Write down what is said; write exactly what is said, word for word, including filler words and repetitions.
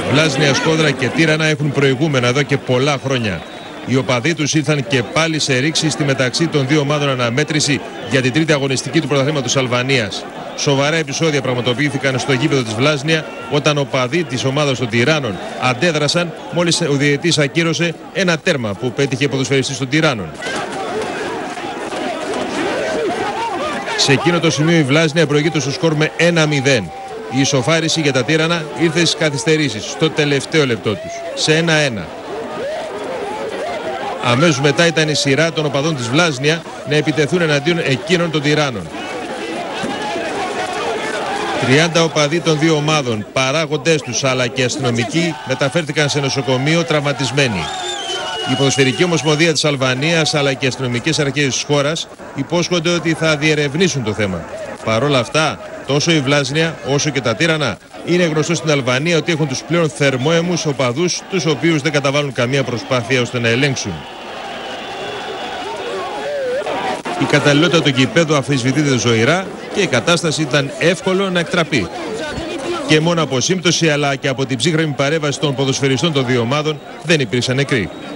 Βλάζνια, Σκόδρα και Τύρανα έχουν προηγούμενα εδώ και πολλά χρόνια. Οι οπαδοί τους ήρθαν και πάλι σε ρήξη στη μεταξύ των δύο ομάδων αναμέτρηση για την τρίτη αγωνιστική του πρωταθλήματος Αλβανίας. Σοβαρά επεισόδια πραγματοποιήθηκαν στο γήπεδο της Βλάζνια όταν οπαδοί της ομάδας των Τυράννων αντέδρασαν μόλις ο διαιτητής ακύρωσε ένα τέρμα που πέτυχε ποδοσφαιριστής των Τυράννων. Σε εκείνο το σημείο η Βλάζνια προηγείται στο σκορ με ένα μηδέν. Η ισοφάριση για τα Τύρανα ήρθε στις καθυστερήσεις, στο τελευταίο λεπτό τους, σε ένα ένα. Αμέσως μετά ήταν η σειρά των οπαδών της Βλάζνια να επιτεθούν εναντίον εκείνων των Τυράννων. τριάντα οπαδοί των δύο ομάδων, παράγοντές τους αλλά και αστυνομικοί μεταφέρθηκαν σε νοσοκομείο τραυματισμένοι. Η Ποδοσφαιρική Ομοσπονδία της Αλβανίας αλλά και οι αστυνομικές αρχές της χώρας υπόσχονται ότι θα διερευνήσουν το θέμα. Παρ' όλα αυτά, τόσο η Βλάζνια όσο και τα Τύρανα είναι γνωστό στην Αλβανία ότι έχουν τους πλέον θερμόαιμους οπαδούς, τους οποίους δεν καταβάλουν καμία προσπάθεια ώστε να ελέγξουν. Η καταλληλότητα του γηπέδου αμφισβητείται ζωηρά και η κατάσταση ήταν εύκολο να εκτραπεί. Και μόνο από σύμπτωση αλλά και από την ψύχρεμη παρέμβαση των ποδοσφαιριστών των δύο ομάδων δεν υπήρξαν νεκροί.